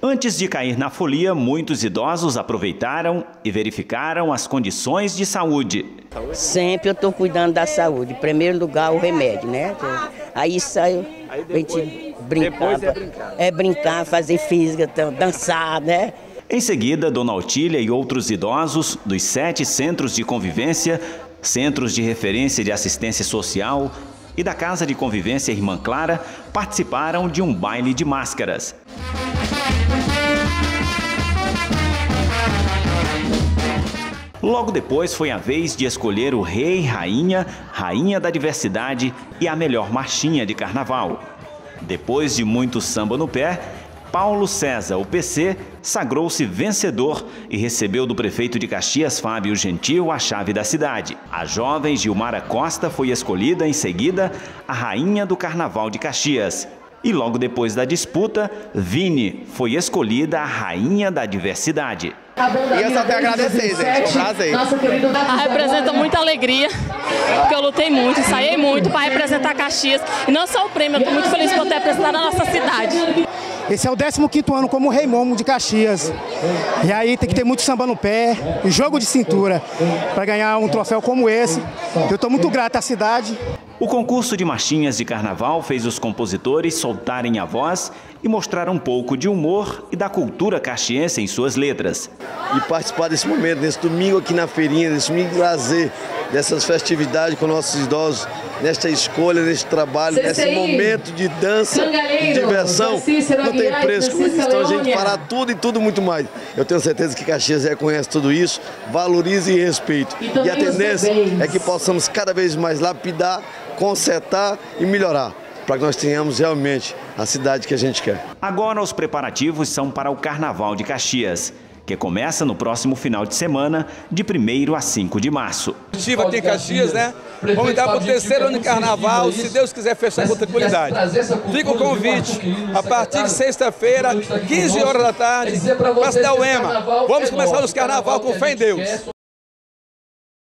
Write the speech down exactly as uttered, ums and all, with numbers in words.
Antes de cair na folia, muitos idosos aproveitaram e verificaram as condições de saúde. Sempre eu estou cuidando da saúde. Em primeiro lugar, o remédio, né? Aí saiu, a gente brincar, é brincar. é brincar, fazer física, dançar, né? Em seguida, Dona Otília e outros idosos dos sete centros de convivência, centros de referência de assistência social e da Casa de Convivência Irmã Clara participaram de um baile de máscaras. Logo depois foi a vez de escolher o rei, rainha, rainha da diversidade e a melhor marchinha de carnaval. Depois de muito samba no pé, Paulo César, o P C, sagrou-se vencedor e recebeu do prefeito de Caxias, Fábio Gentil, a chave da cidade. A jovem Gilmara Costa foi escolhida em seguida a rainha do Carnaval de Caxias. E logo depois da disputa, Vini foi escolhida a rainha da diversidade. E eu só tenho a agradecer, gente. Foi um prazer. Ah, representa muita alegria, porque eu lutei muito, ensaiei muito para representar Caxias. E não só o prêmio, eu estou muito feliz por ter apresentado a nossa cidade. Esse é o décimo quinto ano como Rei Momo de Caxias. E aí tem que ter muito samba no pé, jogo de cintura, para ganhar um troféu como esse. Eu estou muito grato à cidade. O concurso de marchinhas de carnaval fez os compositores soltarem a voz e mostrar um pouco de humor e da cultura caxiense em suas letras. E participar desse momento, nesse domingo aqui na feirinha, nesse domingo de lazer, dessas festividades com nossos idosos, nesta escolha, nesse trabalho, nesse momento de dança, de diversão, não tem preço. Então a gente fará tudo e tudo muito mais. Eu tenho certeza que Caxias reconhece tudo isso, valoriza e respeita. E a tendência é que possamos cada vez mais lapidar, consertar e melhorar, para que nós tenhamos realmente a cidade que a gente quer. Agora os preparativos são para o Carnaval de Caxias, que começa no próximo final de semana, de primeiro a cinco de março. Estive aqui em Caxias, né? Vamos dar para o terceiro ano de carnaval, se Deus quiser fechar com tranquilidade. Fica o convite, a partir de sexta-feira, quinze horas da tarde, para a cidade Uema. Vamos começar os carnaval com fé em Deus.